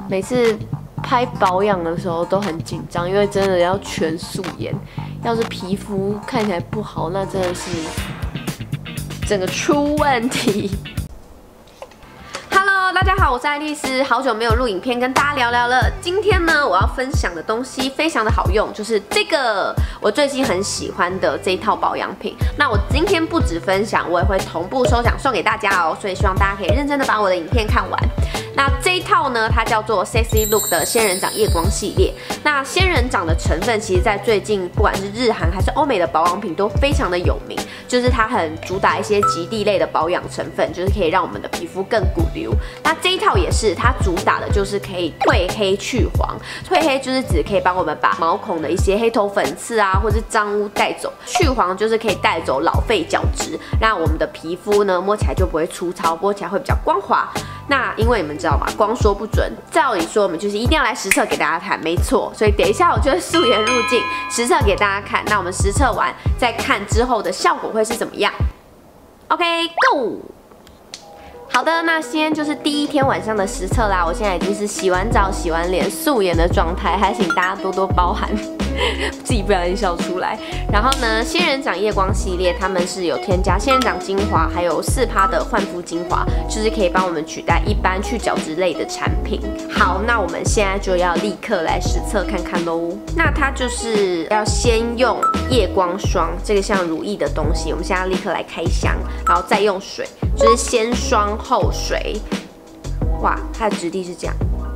每次拍保养的时候都很紧张，因为真的要全素颜。要是皮肤看起来不好，那真的是整个出问题。Hello， 大家好，我是爱丽丝，好久没有录影片跟大家聊聊了。今天呢，我要分享的东西非常的好用，就是这个我最近很喜欢的这一套保养品。那我今天不止分享，我也会同步收奖送给大家哦，所以希望大家可以认真的把我的影片看完。那这一套呢，它叫做 Sexy Look 的仙人掌夜光系列。那仙人掌的成分，其实在最近不管是日韩还是欧美的保养品都非常的有名，就是它很主打一些极地类的保养成分，就是可以让我们的皮肤更鼓溜。那这一套也是，它主打的就是可以褪黑去黄。褪黑就是指可以帮我们把毛孔的一些黑头粉刺啊，或是脏污带走；去黄就是可以带走老废角质，让我们的皮肤呢摸起来就不会粗糙，摸起来会比较光滑。那因为你们知道吗？光说不准，照理说我们就是一定要来实测给大家看，没错。所以等一下我就会素颜入镜实测给大家看。那我们实测完再看之后的效果会是怎么样 ？OK，Go。好的，那今天就是第一天晚上的实测啦。我现在已经是洗完澡、洗完脸、素颜的状态，还请大家多多包涵，自己不小心笑出来。然后呢，仙人掌夜光系列，他们是有添加仙人掌精华，还有4%的焕肤精华，就是可以帮我们取代一般去角质类的产品。好，那我们现在就要立刻来实测看看喽。那它就是要先用夜光霜，这个像乳液的东西，我们现在立刻来开箱，然后再用水。就是先霜后水，哇，它的质地是这样，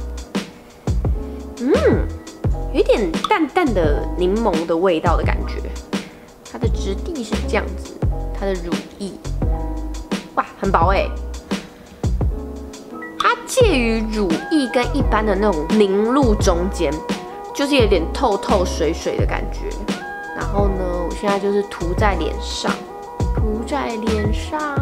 有一点淡淡的柠檬的味道的感觉。它的质地是这样子，它的乳液，哇，很薄哎，它介于乳液跟一般的那种凝露中间，就是有点透透水水的感觉。然后呢，我现在就是涂在脸上，涂在脸上。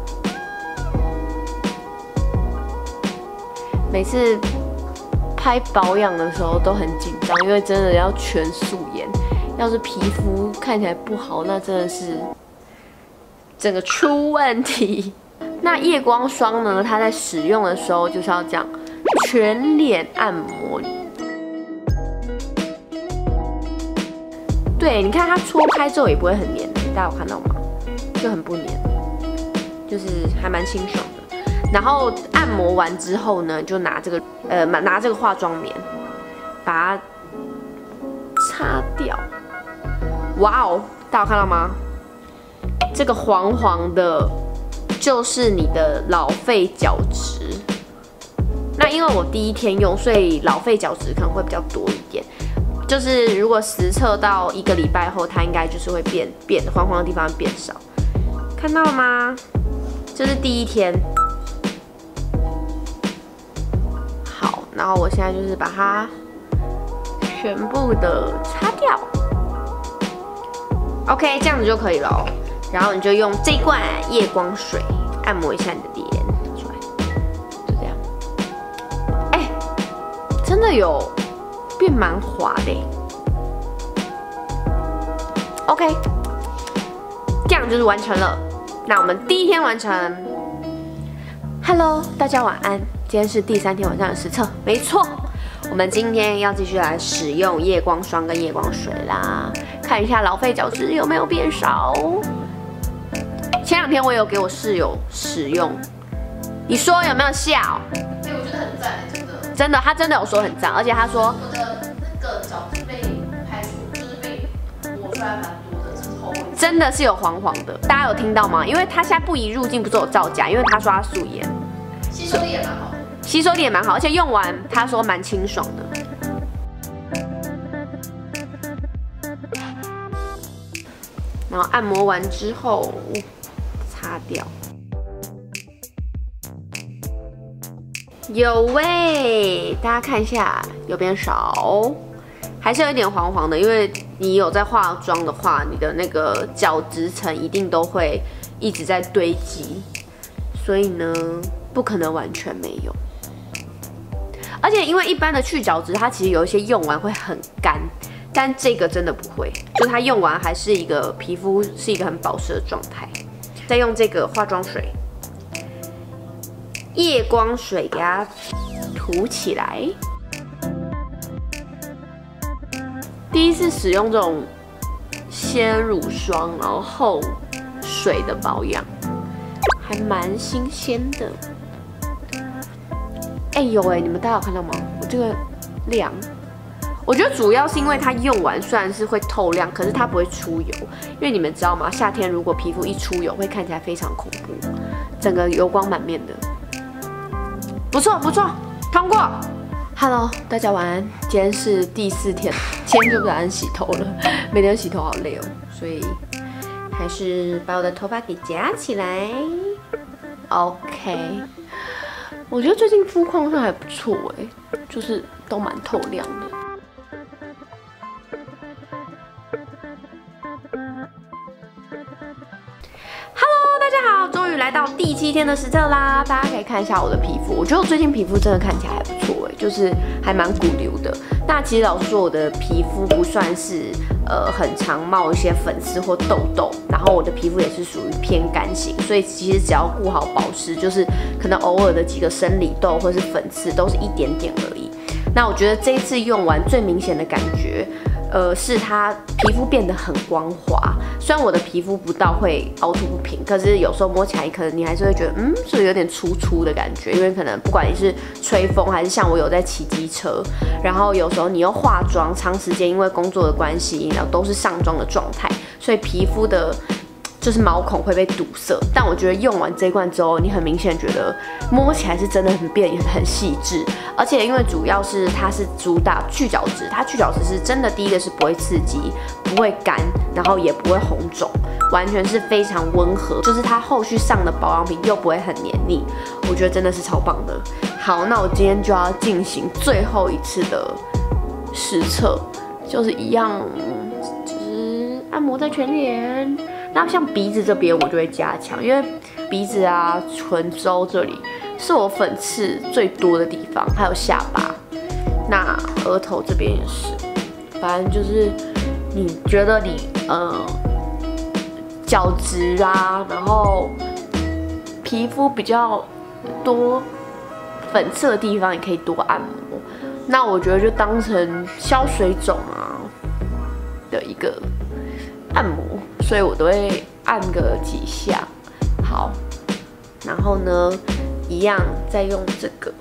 每次拍保养的时候都很紧张，因为真的要全素颜。要是皮肤看起来不好，那真的是整个出问题。那夜光霜呢？它在使用的时候就是要这样全脸按摩。对，你看它搓开之后也不会很黏，大家有看到吗？就很不黏，就是还蛮清爽的。然后按摩完之后呢，就拿这个化妆棉，把它擦掉。哇哦，大家有看到吗？这个黄黄的，就是你的老废角质。那因为我第一天用，所以老废角质可能会比较多一点。就是如果实测到1个礼拜后，它应该就是会变黄黄的地方变少。看到了吗？这是第一天。然后我现在就是把它全部的擦掉 ，OK， 这样子就可以了哦。然后你就用这罐夜光水按摩一下你的脸，出来，就这样。哎，真的有变蛮滑的 ，OK， 这样就是完成了。那我们第一天完成。Hello， 大家晚安。今天是第3天晚上的实测，没错，我们今天要继续来使用夜光霜跟夜光水啦，看一下老废角质有没有变少。前2天我有给我室友使用，你说有没有效？ 我觉得很赞， 真的，他真的有说很赞，而且他说我的那个角质被排除，就是被磨出来蛮多的，之后真的是有黄黄的，大家有听到吗？因为他现在不宜入镜，不是有造假，因为他说他素颜， 吸收力也蛮好的。 吸收力也蛮好，而且用完他说蛮清爽的。然后按摩完之后擦掉，有喂，大家看一下有变少，还是有一点黄黄的，因为你有在化妆的话，你的那个角质层一定都会一直在堆积，所以呢不可能完全没有。而且因为一般的去角质，它其实有一些用完会很干，但这个真的不会，就是它用完还是一个皮肤是一个很保湿的状态。再用这个化妆水、夜光水给它涂起来。第一次使用这种先乳霜，然后后水的保养，还蛮新鲜的。有你们大家有看到吗？我这个亮，我觉得主要是因为它用完虽然是会透亮，可是它不会出油。因为你们知道吗？夏天如果皮肤一出油，会看起来非常恐怖，整个油光满面的。不错，通过。Hello， 大家晚安。今天是第4天，今天就不打算洗头了，每天洗头好累哦，所以还是把我的头发给夹起来。OK， 我觉得最近肤况上还不错就是都蛮透亮的。终于来到第7天的实测啦！大家可以看一下我的皮肤，我觉得我最近皮肤真的看起来还不错就是还蛮骨溜的。那其实老实说，我的皮肤不算是很常冒一些粉刺或痘痘，然后我的皮肤也是属于偏干型，所以其实只要顾好保湿，就是可能偶尔的几个生理痘或是粉刺都是一点点而已。那我觉得这一次用完最明显的感觉。是它皮肤变得很光滑，虽然我的皮肤不到会凹凸不平，可是有时候摸起来可能你还是会觉得，是不是有点粗粗的感觉？因为可能不管你是吹风，还是像我有在骑机车，然后有时候你又化妆，长时间因为工作的关系，然后都是上妆的状态，所以皮肤的。就是毛孔会被堵塞，但我觉得用完这一罐之后，你很明显觉得摸起来是真的很细致，而且因为主要是它是主打去角质，它去角质是真的第一个是不会刺激，不会干，然后也不会红肿，完全是非常温和，就是它后续上的保养品又不会很黏腻，我觉得真的是超棒的。好，那我今天就要进行最后一次的实测，就是一样，就是按摩在全脸。那像鼻子这边我就会加强，因为鼻子啊、唇周这里是我粉刺最多的地方，还有下巴。那额头这边也是，反正就是你觉得你角质啊，然后皮肤比较多粉刺的地方也可以多按摩。那我觉得就当成消水肿啊的一个按摩。所以我都会按个几下，好，然后呢，一样再用这个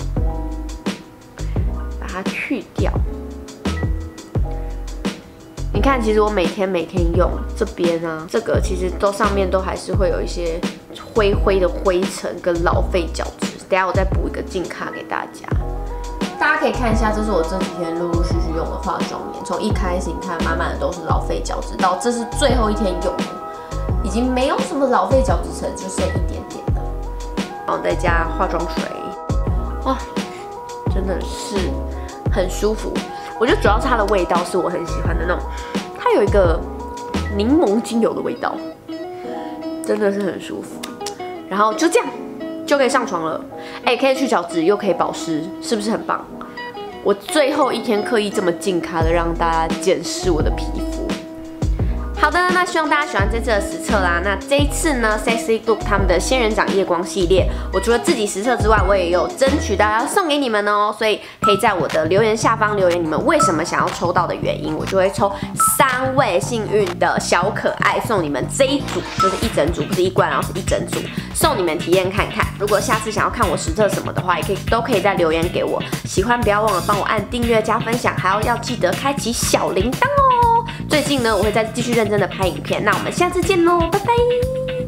把它去掉。你看，其实我每天用这边啊，这个其实都上面都还是会有一些灰灰的灰尘跟老废角质。等一下我再补一个镜卡给大家。大家可以看一下，这是我这几天陆陆续续用的化妆棉，从一开始你看满满的都是老废角质，到这是最后一天用的，已经没有什么老废角质层，就剩一点点了。然后再加化妆水，哇，真的是很舒服。我觉得主要是它的味道是我很喜欢的那种，它有一个柠檬精油的味道，真的是很舒服。然后就这样。就可以上床了，可以去角质又可以保湿，是不是很棒？我最后一天刻意这么近咖的让大家检视我的皮肤。好的，那希望大家喜欢这次的实测啦。那这一次呢 ，Sexy Look 他们的仙人掌夜光系列，我除了自己实测之外，我也有争取大家送给你们哦。所以可以在我的留言下方留言你们为什么想要抽到的原因，我就会抽3位幸运的小可爱送你们这一组，就是一整组，不是一罐，然后是一整组，送你们体验看看。如果下次想要看我实测什么的话，都可以在留言给我。喜欢不要忘了帮我按订阅加分享，还要记得开启小铃铛哦。最近呢，我会再继续认真的拍影片，那我们下次见喽，拜拜。